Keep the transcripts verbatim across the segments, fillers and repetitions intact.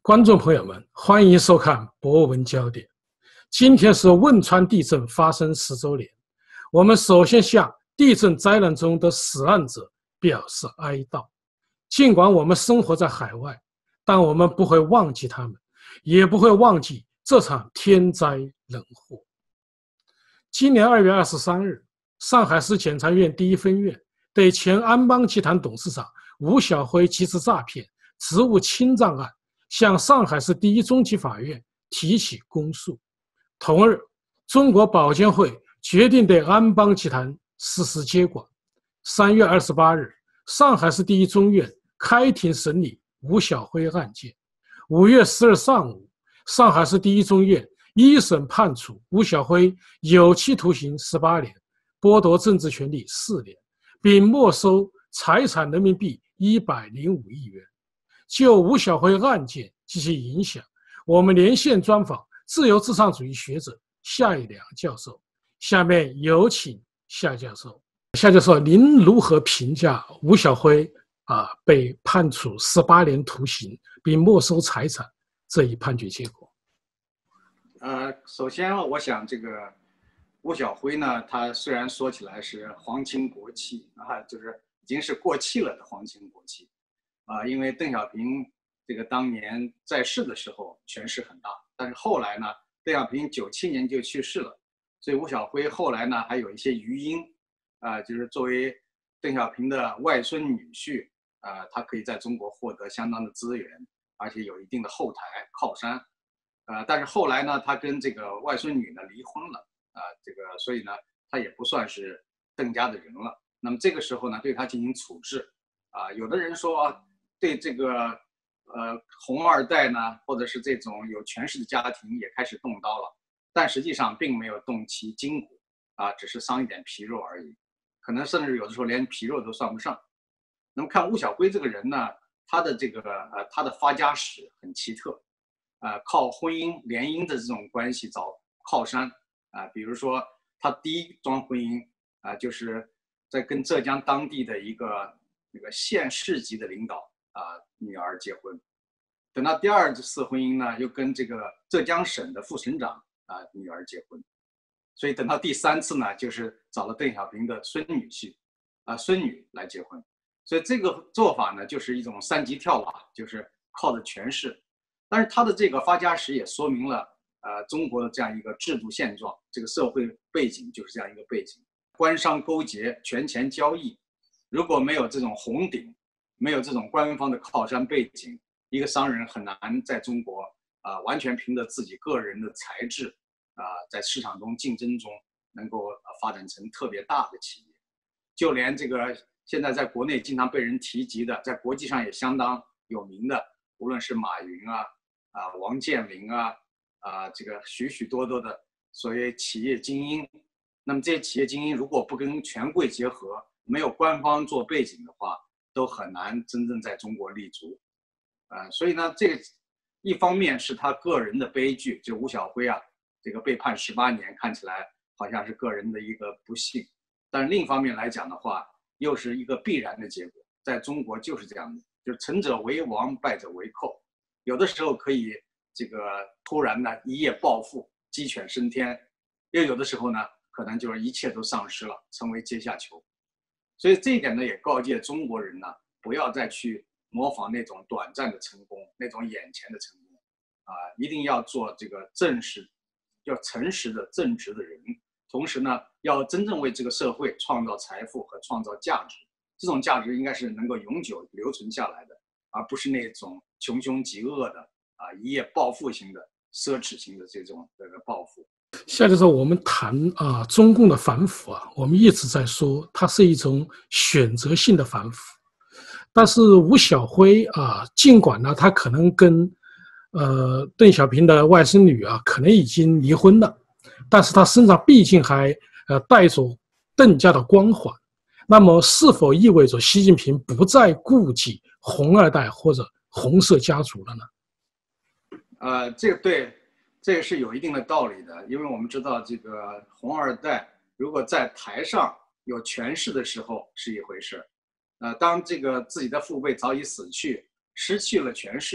观众朋友们，欢迎收看《博文焦点》。今天是汶川地震发生十周年，我们首先向地震灾难中的死难者表示哀悼。尽管我们生活在海外，但我们不会忘记他们，也不会忘记这场天灾人祸。今年二月二十三日，上海市检察院第一分院对前安邦集团董事长吴晓辉集资诈骗、职务侵占案向上海市第一中级法院提起公诉。同日，中国保监会决定对安邦集团实施接管。三月二十八日，上海市第一中院开庭审理吴晓辉案件。五月十日上午，上海市第一中院一审判处吴晓辉有期徒刑十八年，剥夺政治权利四年，并没收财产人民币一百零五亿元。就吴晓辉案件及其影响，我们连线专访自由至上主义学者夏一良教授。下面有请夏教授。夏教授，您如何评价吴晓辉啊被判处十八年徒刑并没收财产这一判决结果？ 呃，首先我想这个吴晓辉呢，他虽然说起来是皇亲国戚啊，就是已经是过气了的皇亲国戚。啊，因为邓小平这个当年在世的时候权势很大，但是后来呢，邓小平九七年就去世了，所以吴晓辉后来呢还有一些余荫，啊，就是作为邓小平的外孙女婿，啊，他可以在中国获得相当的资源，而且有一定的后台靠山，呃，但是后来呢，他跟这个外孙女呢离婚了，啊，这个所以呢，他也不算是邓家的人了。那么这个时候呢，对他进行处置，啊，有的人说啊。对这个呃红二代呢，或者是这种有权势的家庭也开始动刀了，但实际上并没有动其筋骨啊，只是伤一点皮肉而已，可能甚至有的时候连皮肉都算不上。那么看吴晓辉这个人呢，他的这个呃他的发家史很奇特，呃靠婚姻联姻的这种关系找靠山啊，比如说他第一桩婚姻啊，就是在跟浙江当地的一个那个县市级的领导。啊，女儿结婚，等到第二次婚姻呢，又跟这个浙江省的副省长啊女儿结婚，所以等到第三次呢，就是找了邓小平的孙女婿，啊孙女来结婚，所以这个做法呢，就是一种三级跳瓦，就是靠着权势，但是他的这个发家史也说明了，呃中国的这样一个制度现状，这个社会背景就是这样一个背景，官商勾结，权钱交易，如果没有这种红顶。没有这种官方的靠山背景，一个商人很难在中国啊、呃、完全凭着自己个人的才智啊、呃、在市场中竞争中能够、呃、发展成特别大的企业。就连这个现在在国内经常被人提及的，在国际上也相当有名的，无论是马云啊啊、呃、王健林啊啊、呃、这个许许多多的所谓企业精英，那么这些企业精英如果不跟权贵结合，没有官方做背景的话，都很难真正在中国立足，呃，所以呢，这个一方面是他个人的悲剧，就吴晓辉啊，这个被判十八年，看起来好像是个人的一个不幸，但另一方面来讲的话，又是一个必然的结果，在中国就是这样的，就是成者为王，败者为寇，有的时候可以这个突然呢一夜暴富，鸡犬升天，又有的时候呢，可能就是一切都丧失了，成为阶下囚。所以这一点呢，也告诫中国人呢，不要再去模仿那种短暂的成功，那种眼前的成功，啊，一定要做这个正实、要诚实的正直的人。同时呢，要真正为这个社会创造财富和创造价值。这种价值应该是能够永久留存下来的，而不是那种穷凶极恶的啊一夜暴富型的奢侈型的这种这个暴富。 夏教授，我们谈啊中共的反腐啊，我们一直在说它是一种选择性的反腐，但是吴晓辉啊，尽管呢他可能跟呃邓小平的外孙女啊可能已经离婚了，但是他身上毕竟还呃带着邓家的光环，那么是否意味着习近平不再顾及红二代或者红色家族了呢？ 呃，这个对。这个是有一定的道理的，因为我们知道这个红二代如果在台上有权势的时候是一回事，呃，当这个自己的父辈早已死去，失去了权势，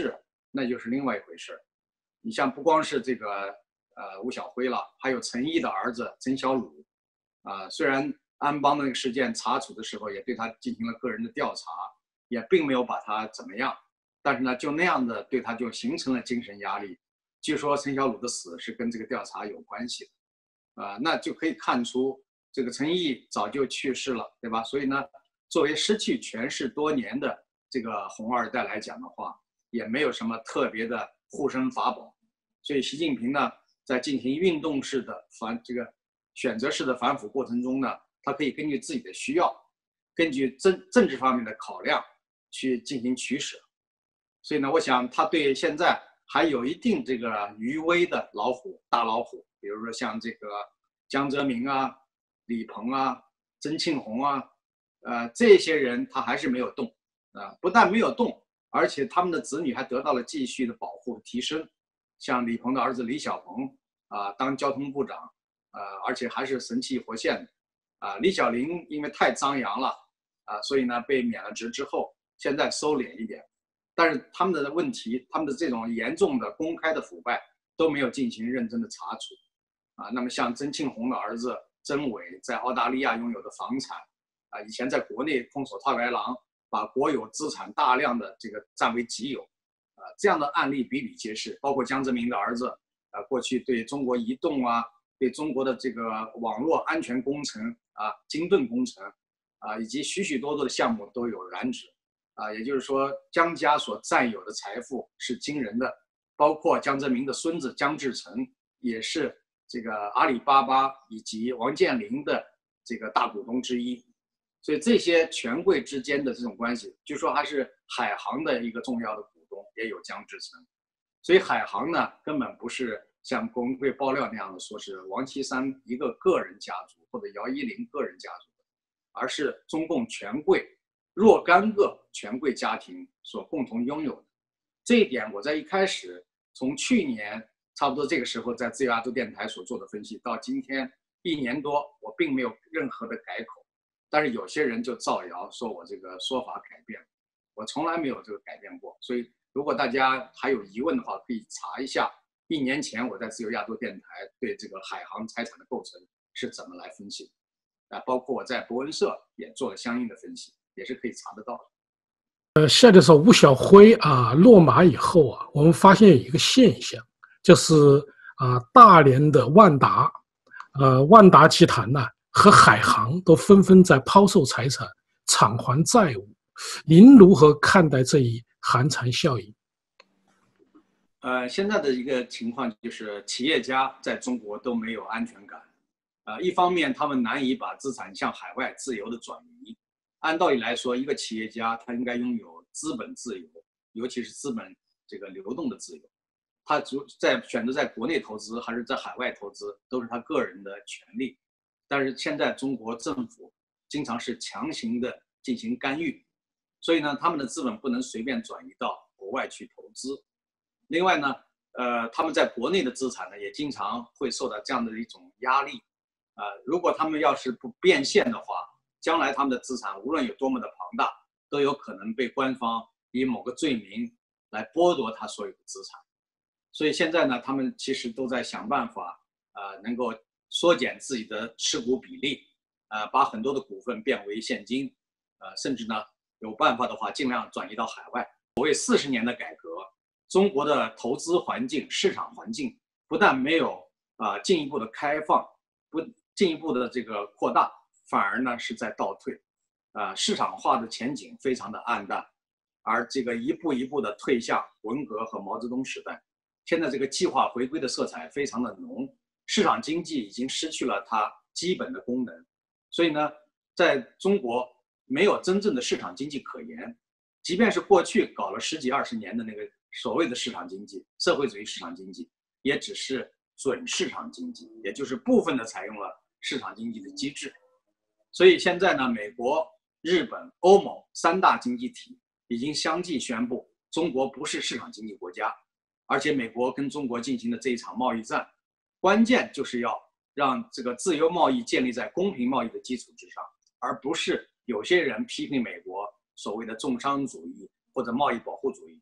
那就是另外一回事儿。你像不光是这个呃吴晓辉了，还有陈毅的儿子陈小鲁，啊、呃，虽然安邦的那个事件查处的时候也对他进行了个人的调查，也并没有把他怎么样，但是呢，就那样的对他就形成了精神压力。据说陈小鲁的死是跟这个调查有关系的，啊、呃，那就可以看出这个陈毅早就去世了，对吧？所以呢，作为失去权势多年的这个红二代来讲的话，也没有什么特别的护身法宝。所以习近平呢，在进行运动式的反这个选择式的反腐过程中呢，他可以根据自己的需要，根据政政治方面的考量去进行取舍。所以呢，我想他对现在还有一定这个余威的老虎、大老虎，比如说像这个江泽民啊、李鹏啊、曾庆红啊，呃，这些人他还是没有动啊、呃，不但没有动，而且他们的子女还得到了继续的保护提升。像李鹏的儿子李小鹏啊、呃，当交通部长，呃，而且还是神气活现的啊、呃。李小林因为太张扬了啊、呃，所以呢被免了职之后，现在收敛一点。但是他们的问题，他们的这种严重的公开的腐败都没有进行认真的查处，啊，那么像曾庆红的儿子曾伟在澳大利亚拥有的房产，啊，以前在国内空手套白狼，把国有资产大量的这个占为己有，啊，这样的案例比比皆是，包括江泽民的儿子，啊，过去对中国移动啊，对中国的这个网络安全工程啊、精盾工程啊，以及许许多多的项目都有染指。啊，也就是说，江家所占有的财富是惊人的，包括江泽民的孙子江志成也是这个阿里巴巴以及王健林的这个大股东之一，所以这些权贵之间的这种关系，据说还是海航的一个重要的股东，也有江志成，所以海航呢根本不是像郭文贵爆料那样的说是王岐山一个个人家族或者姚依林个人家族，而是中共权贵若干个权贵家庭所共同拥有的。这一点我在一开始从去年差不多这个时候在自由亚洲电台所做的分析到今天一年多，我并没有任何的改口，但是有些人就造谣说我这个说法改变了，我从来没有这个改变过。所以如果大家还有疑问的话，可以查一下一年前我在自由亚洲电台对这个海航财产的构成是怎么来分析的，啊，包括我在博文社也做了相应的分析，也是可以查得到的。 呃，现在说吴晓辉啊落马以后啊，我们发现有一个现象，就是啊大连的万达，呃万达集团呢和海航都纷纷在抛售财产偿还债务。您如何看待这一寒蝉效应？ 呃，现在的一个情况就是企业家在中国都没有安全感，呃，一方面他们难以把资产向海外自由的转移。按道理来说，一个企业家他应该拥有资本自由，尤其是资本这个流动的自由。他在选择在国内投资还是在海外投资，都是他个人的权利。但是现在中国政府经常是强行的进行干预，所以呢，他们的资本不能随便转移到国外去投资。另外呢，呃，他们在国内的资产呢，也经常会受到这样的一种压力。呃，如果他们要是不变现的话，将来他们的资产无论有多么的庞大，都有可能被官方以某个罪名来剥夺他所有的资产。所以现在呢，他们其实都在想办法，呃，能够缩减自己的持股比例，呃，把很多的股份变为现金，呃，甚至呢，有办法的话，尽量转移到海外。所谓四十年的改革，中国的投资环境、市场环境不但没有啊、呃、进一步的开放，不进一步的这个扩大，反而呢是在倒退，啊、呃，市场化的前景非常的暗淡，而这个一步一步的退向文革和毛泽东时代。现在这个计划回归的色彩非常的浓，市场经济已经失去了它基本的功能，所以呢，在中国没有真正的市场经济可言。即便是过去搞了十几二十年的那个所谓的市场经济、社会主义市场经济，也只是准市场经济，也就是部分的采用了市场经济的机制。所以现在呢，美国、日本、欧盟三大经济体已经相继宣布，中国不是市场经济国家。而且美国跟中国进行的这一场贸易战，关键就是要让这个自由贸易建立在公平贸易的基础之上，而不是有些人批评美国所谓的重商主义或者贸易保护主义。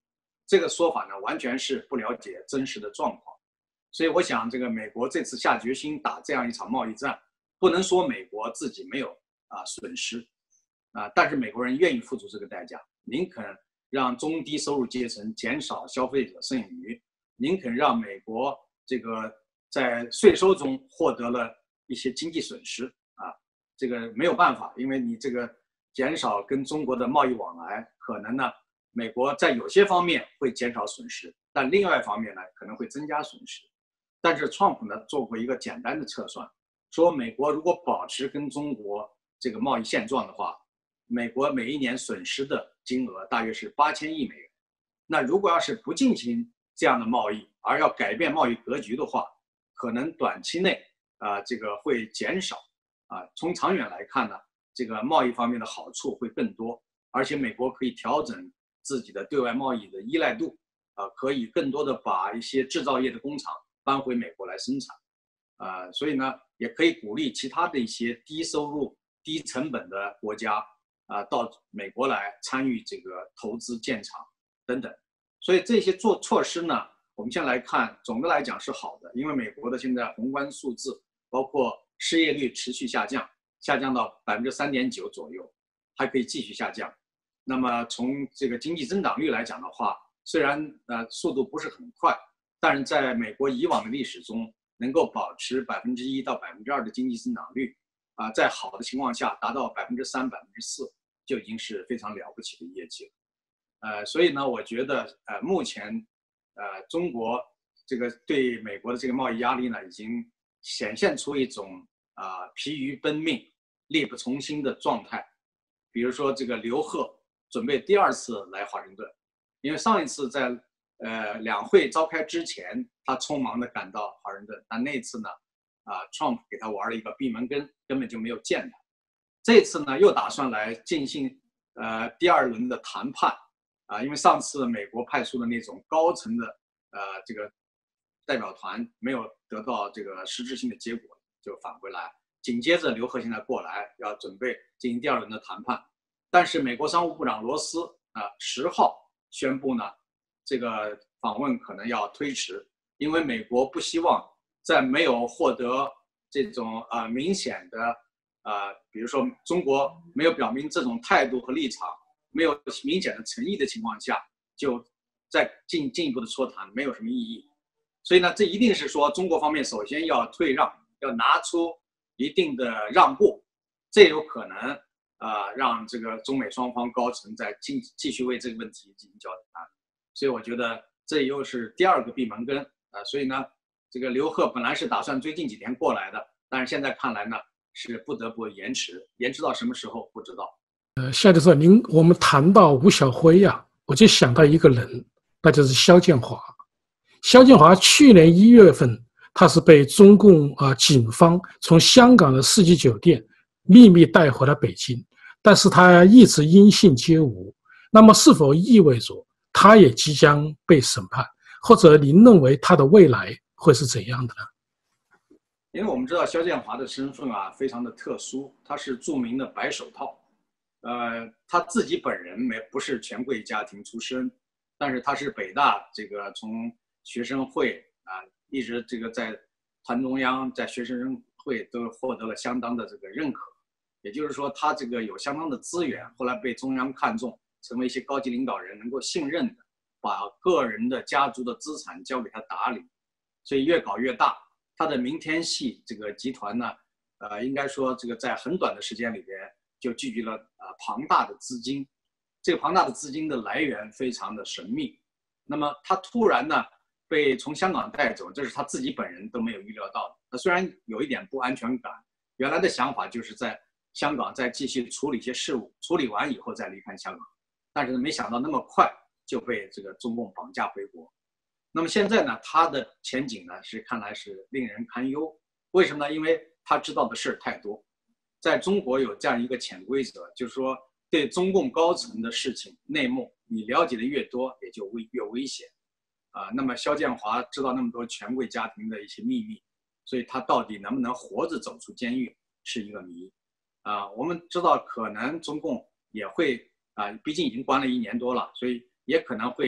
这个说法呢，完全是不了解真实的状况。所以我想，这个美国这次下决心打这样一场贸易战，不能说美国自己没有啊损失啊，但是美国人愿意付出这个代价，宁肯让中低收入阶层减少消费者剩余，宁肯让美国这个在税收中获得了一些经济损失啊，这个没有办法，因为你这个减少跟中国的贸易往来，可能呢，美国在有些方面会减少损失，但另外一方面呢，可能会增加损失。但是川普呢做过一个简单的测算，说美国如果保持跟中国这个贸易现状的话，美国每一年损失的金额大约是八千亿美元。那如果要是不进行这样的贸易，而要改变贸易格局的话，可能短期内啊、呃、这个会减少啊。从长远来看呢，这个贸易方面的好处会更多，而且美国可以调整自己的对外贸易的依赖度啊、呃，可以更多的把一些制造业的工厂搬回美国来生产，啊、呃，所以呢，也可以鼓励其他的一些低收入、低成本的国家啊、呃，到美国来参与这个投资建厂等等。所以这些做措施呢，我们现在来看，总的来讲是好的，因为美国的现在宏观数字，包括失业率持续下降，下降到百分之三点九左右，还可以继续下降。那么从这个经济增长率来讲的话，虽然呃速度不是很快，但是在美国以往的历史中，能够保持百分之一到百分之二的经济增长率，啊、呃，在好的情况下达到百分之三、百分之四，就已经是非常了不起的业绩了。呃，所以呢，我觉得呃，目前呃，中国这个对美国的这个贸易压力呢，已经显现出一种啊、呃、疲于奔命、力不从心的状态。比如说，这个刘鹤准备第二次来华盛顿，因为上一次在呃两会召开之前，他匆忙的赶到华盛顿，但那次呢，啊、呃、，Trump 给他玩了一个闭门羹，根本就没有见他。这次呢，又打算来进行呃第二轮的谈判。啊，因为上次美国派出的那种高层的呃这个代表团没有得到这个实质性的结果，就返回来。紧接着刘鹤现在过来，要准备进行第二轮的谈判。但是美国商务部长罗斯啊十号宣布呢，这个访问可能要推迟，因为美国不希望在没有获得这种啊、呃、明显的啊、呃，比如说中国没有表明这种态度和立场，没有明显的诚意的情况下，就再进进一步的磋谈没有什么意义。所以呢，这一定是说中国方面首先要退让，要拿出一定的让步，这有可能啊、呃、让这个中美双方高层再继继续为这个问题进行交谈。所以我觉得这又是第二个闭门羹啊、呃。所以呢，这个刘鹤本来是打算最近几天过来的，但是现在看来呢是不得不延迟，延迟到什么时候不知道。 呃，夏教授，您我们谈到吴晓辉呀、啊，我就想到一个人，那就是肖建华。肖建华去年一月份，他是被中共啊、呃、警方从香港的世纪酒店秘密带回了北京，但是他一直音信皆无。那么是否意味着他也即将被审判？或者您认为他的未来会是怎样的呢？ 因为我们知道肖建华的身份啊非常的特殊，他是著名的白手套。呃，他自己本人没不是权贵家庭出身，但是他是北大这个从学生会啊、呃、一直这个在团中央在学生会都获得了相当的这个认可，也就是说他这个有相当的资源，后来被中央看中，成为一些高级领导人能够信任的，把个人的家族的资产交给他打理，所以越搞越大。他的明天系这个集团呢，呃，应该说这个在很短的时间里边就聚集了呃庞大的资金，这个庞大的资金的来源非常的神秘。那么他突然呢被从香港带走，这是他自己本人都没有预料到的。他虽然有一点不安全感，原来的想法就是在香港再继续处理一些事务，处理完以后再离开香港，但是没想到那么快就被这个中共绑架回国。那么现在呢，他的前景呢是看来是令人堪忧。为什么呢？因为他知道的事太多。在中国有这样一个潜规则，就是说对中共高层的事情内幕，你了解的越多，也就越危险。啊，那么肖建华知道那么多权贵家庭的一些秘密，所以他到底能不能活着走出监狱是一个谜。啊，我们知道可能中共也会啊，毕竟已经关了一年多了，所以也可能会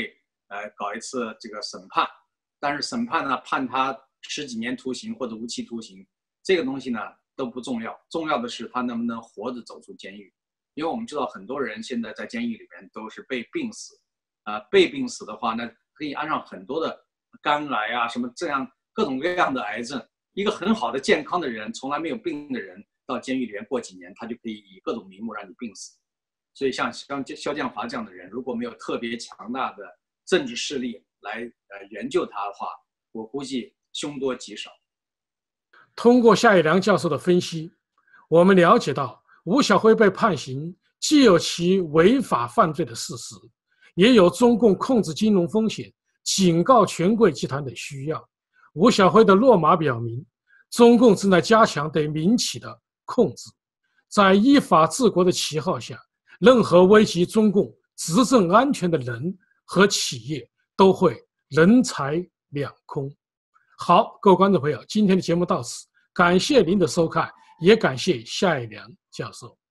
呃搞一次这个审判，但是审判呢判他十几年徒刑或者无期徒刑，这个东西呢都不重要，重要的是他能不能活着走出监狱。因为我们知道很多人现在在监狱里面都是被病死，啊、呃，被病死的话，那可以安上很多的肝癌啊，什么这样各种各样的癌症。一个很好的健康的人，从来没有病的人，到监狱里面过几年，他就可以以各种名目让你病死。所以像像肖建华这样的人，如果没有特别强大的政治势力来呃援救他的话，我估计凶多吉少。 通过夏一良教授的分析，我们了解到吴晓辉被判刑，既有其违法犯罪的事实，也有中共控制金融风险、警告权贵集团的需要。吴晓辉的落马表明，中共正在加强对民企的控制，在依法治国的旗号下，任何危及中共执政安全的人和企业都会人财两空。好，各位观众朋友，今天的节目到此，感谢您的收看，也感谢夏一良教授。